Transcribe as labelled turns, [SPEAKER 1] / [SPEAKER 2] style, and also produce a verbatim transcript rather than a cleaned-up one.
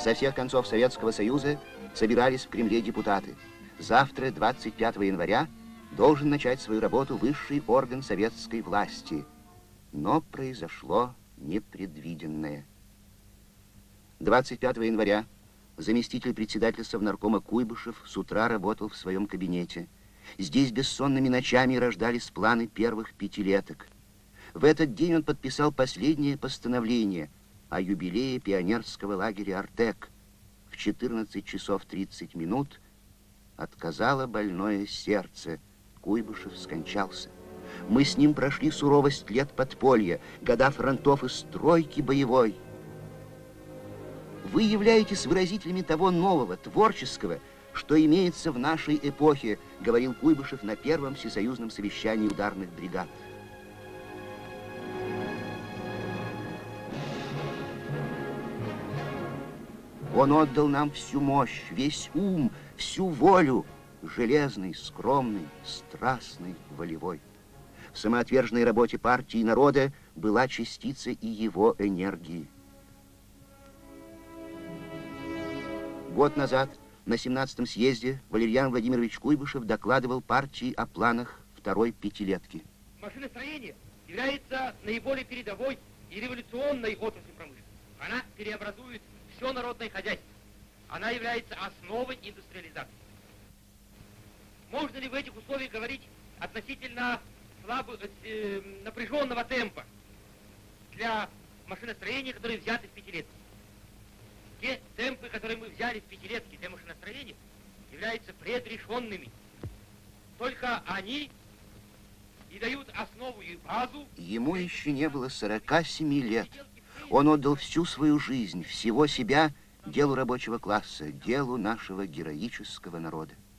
[SPEAKER 1] Со всех концов Советского Союза собирались в Кремле депутаты. Завтра, двадцать пятого января, должен начать свою работу высший орган советской власти. Но произошло непредвиденное. двадцать пятого января заместитель председателя Совнаркома Куйбышев с утра работал в своем кабинете. Здесь бессонными ночами рождались планы первых пятилеток. В этот день он подписал последнее постановление о юбилее пионерского лагеря «Артек». В четырнадцать часов тридцать минут отказало больное сердце. Куйбышев скончался. Мы с ним прошли суровость лет подполья, года фронтов и стройки боевой. Вы являетесь выразителями того нового, творческого, что имеется в нашей эпохе, говорил Куйбышев на первом всесоюзном совещании ударных бригад. Он отдал нам всю мощь, весь ум, всю волю, железный, скромный, страстный, волевой. В самоотверженной работе партии и народа была частица и его энергии. Год назад на семнадцатом съезде Валерьян Владимирович Куйбышев докладывал партии о планах второй пятилетки.
[SPEAKER 2] Машиностроение является наиболее передовой и революционной отраслью промышленности. Она преобразует все народное хозяйство. Она является основой индустриализации. Можно ли в этих условиях говорить относительно слабо, э, напряженного темпа для машиностроения, которые взяты в пятилетки? Те темпы, которые мы взяли в пятилетки для машиностроения, являются предрешенными. Только они и дают основу и базу.
[SPEAKER 1] Ему еще не было сорока семи лет. Он отдал всю свою жизнь, всего себя делу рабочего класса, делу нашего героического народа.